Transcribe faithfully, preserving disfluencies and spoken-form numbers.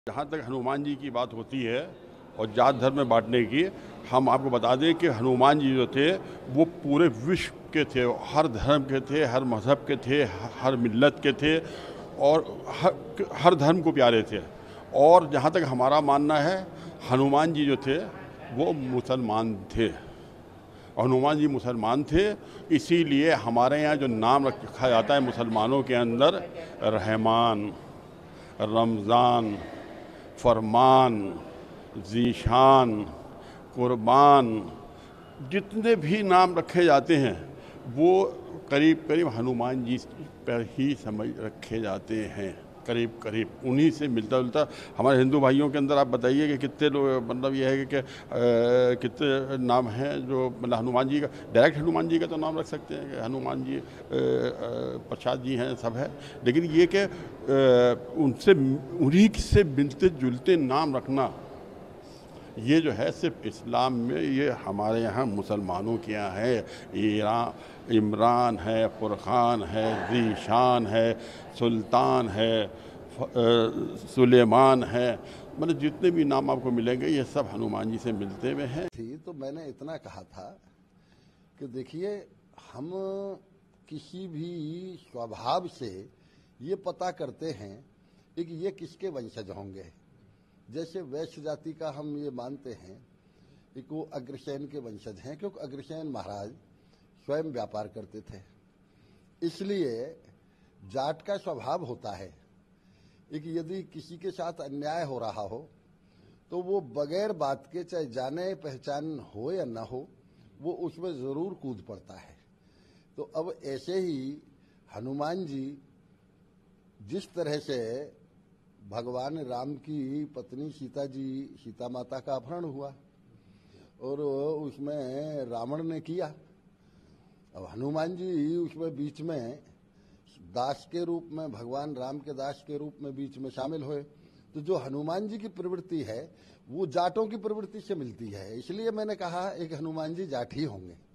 जहाँ तक हनुमान जी की बात होती है और जात धर्म में बांटने की, हम आपको बता दें कि हनुमान जी जो थे वो पूरे विश्व के थे, हर धर्म के थे, हर मज़हब के थे, हर मिल्लत के थे और हर हर धर्म को प्यारे थे। और जहाँ तक हमारा मानना है, हनुमान जी जो थे वो मुसलमान थे। हनुमान जी मुसलमान थे, इसीलिए हमारे यहाँ जो नाम रखा जाता है मुसलमानों के अंदर, रहमान, रमज़ान, फरमान, ज़ीशान, कुर्बान, जितने भी नाम रखे जाते हैं वो करीब करीब हनुमान जी पर ही समझ रखे जाते हैं। करीब करीब उन्हीं से मिलता जुलता हमारे हिंदू भाइयों के अंदर आप बताइए कि कितने लोग, मतलब ये है कि कितने नाम हैं जो मतलब हनुमान जी का, डायरेक्ट हनुमान जी का तो नाम रख सकते हैं कि हनुमान जी, प्रसाद जी हैं, सब है, लेकिन ये कि उनसे उन्हीं से मिलते जुलते नाम रखना, ये जो है सिर्फ इस्लाम में, ये हमारे यहाँ मुसलमानों के यहाँ है। ईरान, इमरान है, फुरखान है, ज़ीशान है, सुल्तान है, सुलेमान है, मतलब जितने भी नाम आपको मिलेंगे ये सब हनुमान जी से मिलते हुए हैं। थी तो मैंने इतना कहा था कि देखिए, हम किसी भी स्वभाव से ये पता करते हैं कि ये किसके वंशज होंगे। जैसे वैश्य जाति का हम ये मानते हैं कि वो अग्रसेन के वंशज हैं, क्योंकि अग्रसेन महाराज स्वयं व्यापार करते थे। इसलिए जाट का स्वभाव होता है कि यदि किसी के साथ अन्याय हो रहा हो तो वो बगैर बात के, चाहे जाने पहचान हो या ना हो, वो उसमें जरूर कूद पड़ता है। तो अब ऐसे ही हनुमान जी जिस तरह से भगवान राम की पत्नी सीता जी, सीता माता का अपहरण हुआ और उसमें रावण ने किया, अब हनुमान जी उसमें बीच में दास के रूप में, भगवान राम के दास के रूप में बीच में शामिल हुए। तो जो हनुमान जी की प्रवृत्ति है वो जाटों की प्रवृत्ति से मिलती है, इसलिए मैंने कहा एक हनुमान जी जाट ही होंगे।